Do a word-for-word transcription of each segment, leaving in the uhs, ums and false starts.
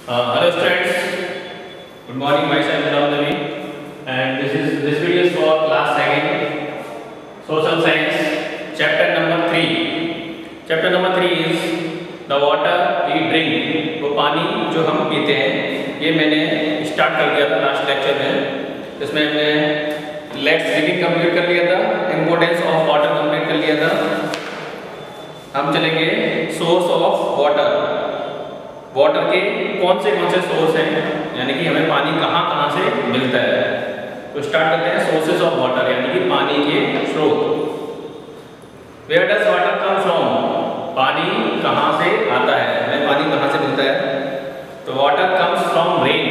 Uh, hello students, good morning. Myself Ram Devi, and this is this video is for class second, social science, chapter number three. Chapter number three is the water we drink. वो पानी जो हम पीते हैं, ये मैंने start कर दिया था लास्ट लेक्चर में। इसमें हमने लेट्स ड्रिंकिंग कंप्लीट कर लिया था, इम्पोर्टेंस ऑफ वाटर कंप्लीट कर लिया था। हम चलेंगे सोर्स ऑफ वाटर। वाटर के कौन से कौन से सोर्स हैं, यानी कि हमें पानी कहाँ कहाँ से मिलता है। तो स्टार्ट करते हैं सोर्सेज ऑफ वाटर, यानी कि पानी के स्रोत। Where does water come from? पानी कहाँ से आता है, हमें पानी कहाँ से मिलता है? तो वाटर कम्स फ्रॉम रेन।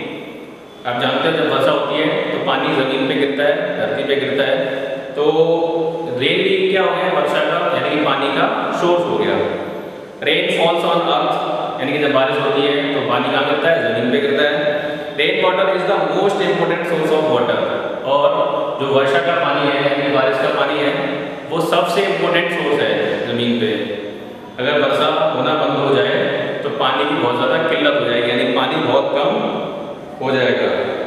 आप जानते हो जब वर्षा होती है तो पानी जमीन पे गिरता है, धरती पे गिरता है। तो रेन भी क्या हो गया, वर्षा का यानी कि पानी का सोर्स हो गया। रेन फॉल्स ऑन अर्थ, यानी कि जब बारिश होती है तो पानी कहाँ गिरता है, जमीन पे गिरता है। Rain water is the most important source of water. और जो वर्षा का पानी है यानी कि बारिश का पानी है, वो सबसे इम्पोर्टेंट सोर्स है जमीन पे। अगर वर्षा होना बंद हो जाए तो पानी की बहुत ज़्यादा किल्लत हो जाएगी, यानी पानी बहुत कम हो जाएगा।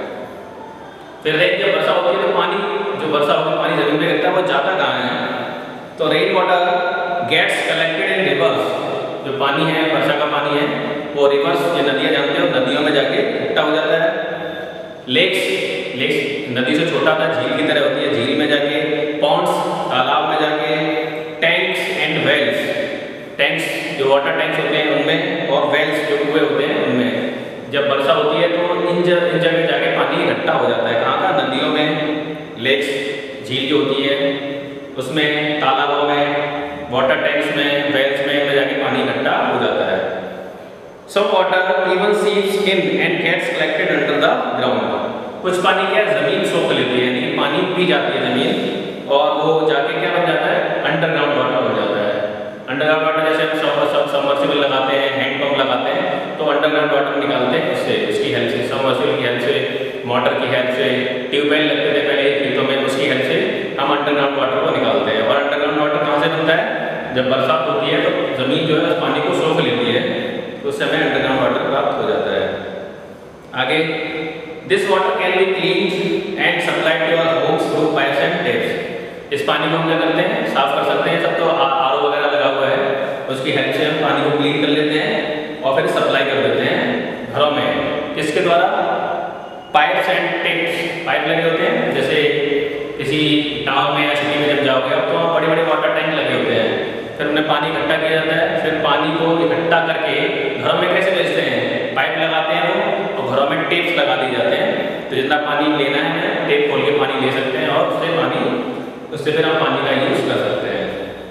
फिर रेन जब वर्षा होती है तो पानी जो वर्षा होकर पानी जमीन पे गिरता है वो जाता कहाँ है? तो rain water gets collected in rivers. जो पानी है, वर्षा का पानी है, वो रिवर्स, ये नदियाँ जानते हो, नदियों में जाके इकट्ठा हो जाता है। लेक्स, लेक्स नदी से छोटा था, झील की तरह होती है, झील में जाके, पॉन्ड्स तालाब में जाके, टैंक्स एंड वेल्स, टैंक्स जो वाटर टैंक्स होते हैं उनमें, और वेल्स जो कुएं होते हैं उनमें। जब वर्षा होती है तो इन इन जगह जाके पानी इकट्ठा हो जाता है। कहाँ का? नदियों में, लेक्स झील जो होती है उसमें, तालाबों में, वाटर टैंक्स में, वेल्स में, में जाके पानी इकट्ठा हो जाता है। Some water even seeps in and gets collected under the ground. कुछ पानी क्या है, जमीन सोख लेती है, यानी पानी पी जाती है जमीन, और वो जाके क्या बन जाता है, अंडरग्राउंड वाटर बन जाता है। अंडरग्राउंड वाटर जैसे हम सब सबमर्सिबल लगाते हैं, हैंड पंप लगाते हैं, तो अंडरग्राउंड वाटर निकालते हैं उससे, उसकी हेल्प से, सबमर्सिबल की हेल्प से, मोटर की हेल्प से, ट्यूबवेल लगते थे पहले खेतों में, उसकी हेल्प से हम अंडरग्राउंड वाटर को निकालते हैं। और अंडरग्राउंड वाटर कहाँ से बनता है? जब बरसात होती है तो जमीन जो है उस पानी को सोख लेती है, तो उस समय अंडरग्राउंड वाटर प्राप्त हो जाता है। आगे, this water can be cleaned and supplied to our homes through pipes and taps. इस पानी को हम क्या करते हैं, साफ कर सकते हैं। सब तो आर ओ वगैरह लगा हुआ है, उसकी हेल्प से हम पानी को क्लीन कर लेते हैं और फिर सप्लाई कर देते हैं घरों में। किसके द्वारा? पाइप्स एंड टैप्स, पाइप लगे होते हैं। जैसे किसी गाँव में या सिटी में जब जाओगे अब तो वहाँ बड़े बड़े वाटर टैंक लगे होते हैं, फिर उन्हें पानी इकट्ठा किया जाता है। फिर पानी को इकट्ठा करके घरों में कैसे भेजते हैं? पाइप लगाते हैं वो, और घरों में टेप्स लगा दिए जाते हैं। तो जितना पानी लेना है टेप खोल के पानी ले सकते हैं, और उससे पानी उससे फिर हम पानी का यूज कर सकते हैं।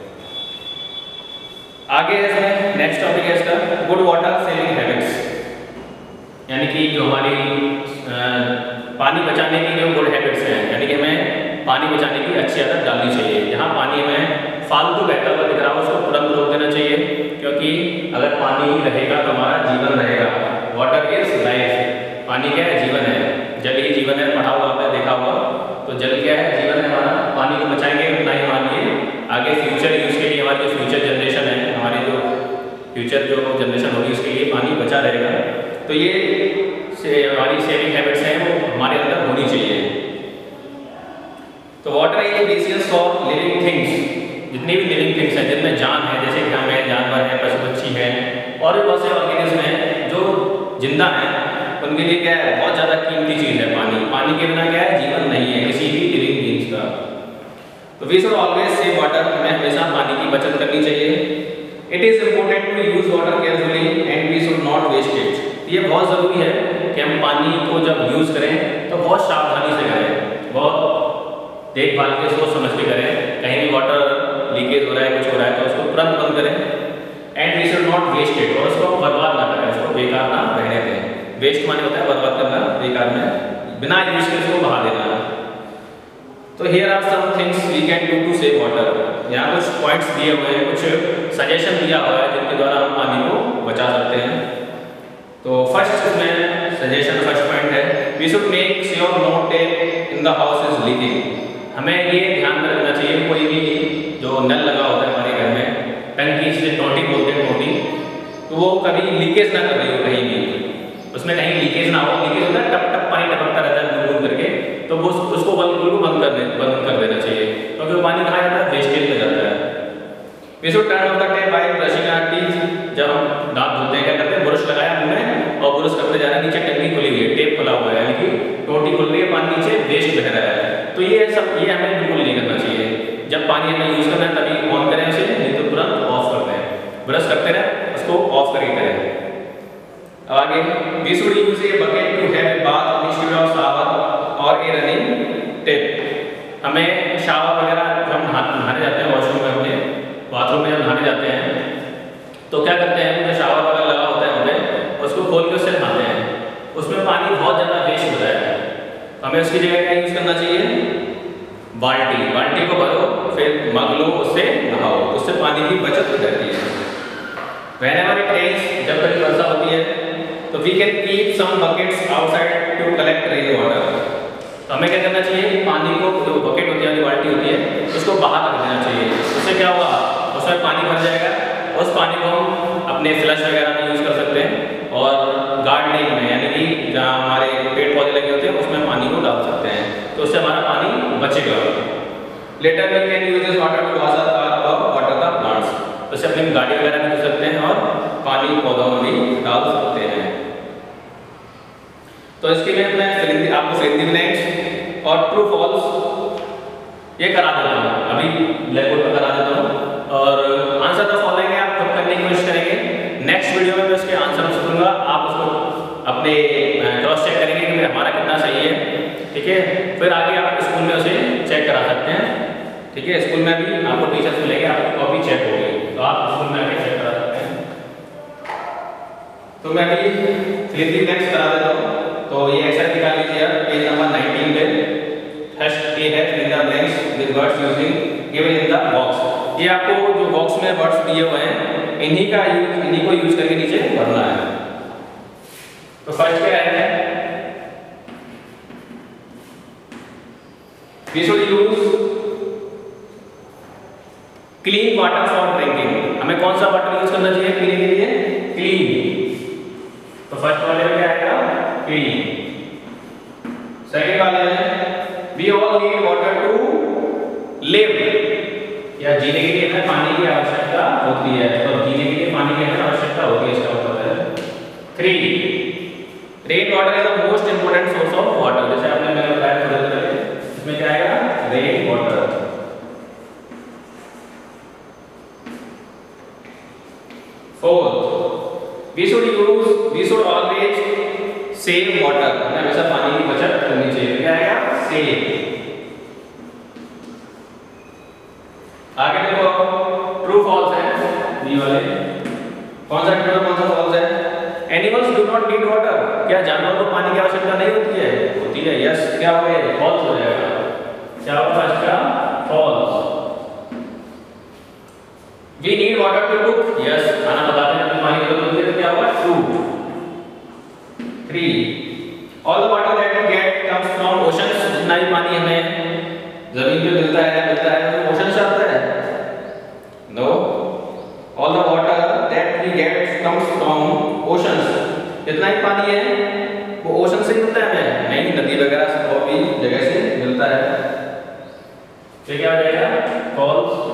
आगे इसमें नेक्स्ट टॉपिक है इसका, गुड वाटर सेविंग हैबिट्स, यानी कि जो हमारी आ, पानी बचाने की जो गुड हैबिट्स हैं, यानी कि हमें पानी बचाने की अच्छी आदत डालनी चाहिए। जहाँ पानी हमें फालतू बहता हुआ दिख रहा हो उसको तुरंत रोक देना चाहिए, क्योंकि अगर पानी रहेगा तो हमारा जीवन रहेगा। वाटर इज लाइफ, पानी क्या है? जीवन है, जल ही जीवन है। पढ़ा हुआ आपने देखा हुआ, तो जल क्या है? जीवन है हमारा। पानी को बचाएंगे उतना ही हमारे लिए आगे फ्यूचर यूज के लिए, हमारी जो फ्यूचर जनरेशन है, हमारी जो फ्यूचर जो जनरेशन होगी उसके लिए पानी बचा रहेगा। तो ये से हमारी सेविंग हैबिट्स हैं वो हमारे अंदर होनी चाहिए। तो water is precious for living things, जितनी भी लिविंग थिंग्स हैं जिनमें जान है, जैसे हम हैं, जानवर हैं, पशु पक्षी हैं, और भी बहुत से ऑर्गेनिज्म हैं जो जिंदा हैं, उनके लिए क्या है? बहुत ज़्यादा कीमती चीज़ है पानी। पानी के बिना क्या है? जीवन नहीं है किसी भी लिविंग बीइंग्स का। तो we should always save water, हमें हमेशा पानी की बचत करनी चाहिए। It is important to use water carefully and we should not waste it. ये बहुत ज़रूरी है कि हम पानी को जब यूज़ करें तो बहुत सावधानी से करें, बहुत देखभाल के सोच समझ के करें। कहीं भी वाटर लीकेज हो रहा है, कुछ हो रहा है तो उसको तुरंत बंद करें। And we should not waste it, और उसको बर्बाद ना करें, उसको बेकार ना बहने दें। वेस्ट माने होता है बर्बाद करना, बेकार में बिना यूज के उसको बहा देना। तो here are some things we can do to save water. यहाँ कुछ पॉइंट्स दिए हुए हैं, कुछ सजेशन दिया हुआ है जिनके द्वारा हम पानी को बचा सकते हैं। तो फर्स्ट इसमें सजेशन, फर्स्ट पॉइंट है, we should make sure no tap in the house is leaking. हमें ये ध्यान में रखना चाहिए, कोई भी जो नल लगा होता है हमारे घर में, टंकी से टोटी बोलते हैं, टोटी, तो वो कभी लीकेज ना कर रही हो कहीं भी। उसमें कहीं लीकेज ना हो। लीकेज होता है, टप टप पानी टपकता रहता है बूंद बूंद करके, तो वो उसको बिल्कुल बंद कर दे बंद कर देना चाहिए, क्योंकि वो पानी कहाँ जाता है, वेस्टेज में जाता है। We should turn off the tap by brushing our teeth. जब हम दांत धोते हैं क्या करते हैं, ब्रश लगाया मुंह में और ब्रश करते जा रहे हैं, नीचे टंकी खुली हुई है, टेप खुला हुआ है, यानी कि टोटी खुल रही है, पानी नीचे वेस्ट बह रहा है। तो ये सब ये हमें बिल्कुल नहीं करना चाहिए। जब पानी हमें यूज करना है तभी ऑन करें उसे, नहीं तो तुरंत ऑफ कर दें। ब्रश करते रहें, उसको ऑफ करके करें। अब आगे, we should use a bucket to have a bath instead of shower और ए रनिंग टैप। हमें शावर वगैरह जब हम नहाने जाते हैं वॉशरूम में, अपने बाथरूम में जब नहाने जाते हैं तो क्या करते हैं, जो शावर वगैरह लगा होता है हमें उसको खोल के उससे नहाते हैं, उसमें पानी बहुत ज़्यादा वेस्ट होता है। हमें उसकी जगह क्या यूज़ करना चाहिए, बाल्टी। बाल्टी को भरो, फिर मग लो, उससे नहाओ, उससे पानी की बचत हो जाती है। Whenever it rains, जब कभी वर्षा होती है तो we can keep some buckets outside to collect rain water। तो हमें क्या करना चाहिए, पानी को, जो बकेट होती है, जो बाल्टी होती है, उसको बाहर रख देना चाहिए। उससे क्या होगा, उसमें पानी भर जाएगा, उस पानी को हम अपने फ्लश वगैरह में यूज़ कर सकते हैं, और गार्डनिंग में, यानी कि जहाँ हमारे पेड़ पौधे लगे होते हैं उसमें पानी को डाल सकते हैं, तो उससे हमारा पानी बचेगा। Later we can use this water to wash the car और वाटर द प्लांट्स। उससे अपनी गाड़ी वगैरह भी धो सकते हैं और पानी पौधों में भी डाल सकते हैं। तो इसके लिए मैं फिलिंग आपको फिलिंग ब्लैंक्स और ट्रू फॉल्स ये करा देता हूँ, अभी ब्लैक बोर्ड पर करा देता हूँ, और आंसर द फॉलोइंग आप खुद करने की कोशिश करेंगे। नेक्स्ट वीडियो में मैं उसके आंसर दूंगा, आप उसको अपने क्रॉस चेक करेंगे कि हमारा कितना सही है, ठीक है। फिर आगे आप स्कूल में उसे चेक करा सकते हैं, ठीक है। स्कूल में भी आपको टीचर्स मिलेंगे, आपकी कॉपी चेक होगी, तो आप स्कूल में आके चेक करा सकते हैं। तो मैं अभी फिलिंग ब्लैंक्स करा देता हूँ। तो ये एक्सरसाइज निकाल लीजिए आप, पेज नंबर नाइनटीन पे। फर्स्ट ए है filling the blanks with words using given in the box. ये आपको जो बॉक्स में वर्ड्स दिए हुए हैं, इन्हीं का यूज इन्हीं को यूज करके नीचे भरना है। तो फर्स्ट क्या है, we should use clean water for drinking. हमें कौन सा वाटर यूज करना चाहिए पीने के लिए, क्लीन। तो फर्स्ट वाले में क्या आएगा, क्लीन। सेकंड वाले में we all need water to live, या जीने के लिए हमें पानी की आवश्यकता होती है, तो जीने के लिए पानी की हमें आवश्यकता होती है, इसका मतलब है। Three, rain water is the most important source of water. जैसे आपने मैंने बताया थोड़ी देर पहले, इसमें क्या आएगा, rain water. Fourth, we should use we should always save water. हमें हमेशा पानी की बचत करनी चाहिए, क्या आएगा, सेव। आगे देखो, ट्रू फॉल्स है बी वाले, कौन सा ट्रू कौन सा फॉल्स है। Animals do not need water, क्या जानवरों को पानी की आवश्यकता नहीं होती है, होती है, यस। क्या हो गया, फॉल्स हो जाएगा, क्या होगा इसका, false. We need water to cook, yes, खाना पकाने में पानी की जरूरत होती है, तो क्या होगा, true. Three, all the water that we get comes from oceans. जितना भी पानी हमें जमीन पे मिलता है मिलता है तो ओशन से आता है, no. All the water that we get comes from oceans. जितना भी पानी है वो ओशन से मिलता है हमें, नहीं, नदी वगैरह से और भी जगह से मिलता है। तो क्या हो जाएगा, false.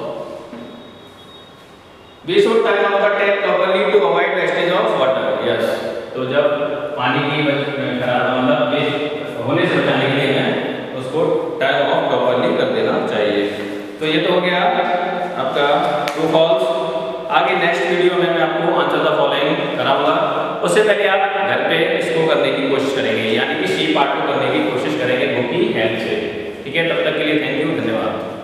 We should turn off the tap properly to avoid wastage of water, yes. तो जब पानी की खराब मतलब वेस्ट होने से बचाने के लिए हमें उसको टर्न ऑफ प्रॉपर्ली कर देना चाहिए। तो ये तो हो गया आपका ट्रू फॉल्स। आगे नेक्स्ट वीडियो में मैं आपको आंसर द फॉलोइंग कराऊंगा। उससे पहले आप घर पे इसको करने की कोशिश करेंगे, यानी कि सी पार्ट को करने की कोशिश करेंगे बुक की हेल्प से, ठीक है। तब तक के लिए थैंक यू, धन्यवाद।